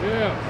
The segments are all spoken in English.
Yeah.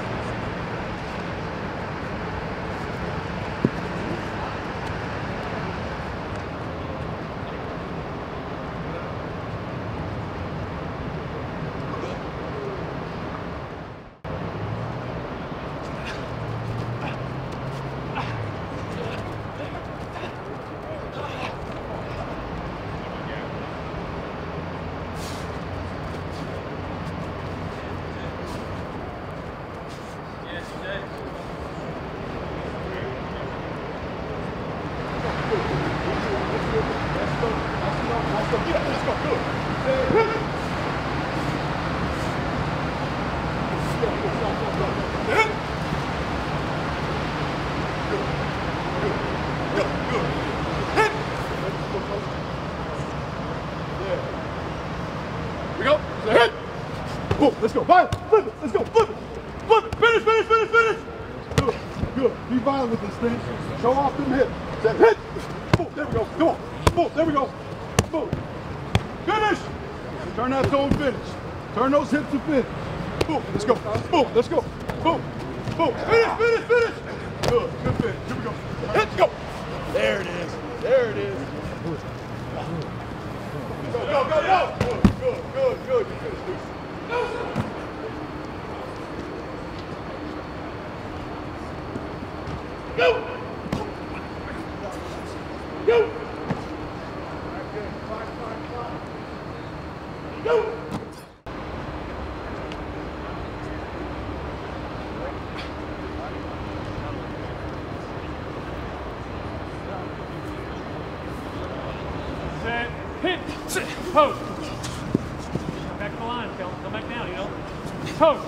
Let's go. Violent. Flip it. Let's go. Flip it. Flip it. Finish, finish, finish, finish. Good. Good. Be violent with this thing. Show off them hips. Set hit. Boom. There we go. Come on. Boom. There we go. Boom. Finish. Turn that toe and finish. Turn those hips and finish. Boom. Let's go. Boom. Let's go. Boom. Boom. Finish, finish, finish. Good. Good finish. Here we go. Hit. Go. There it is. There it is. Go, go, go, go. Good, good, good, good. You finished this. Go! Go! Go! Set, hit, sit, post. Come back to the line, Kel. Come back down, you know. Post.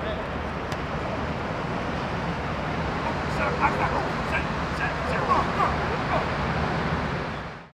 Set, set, set,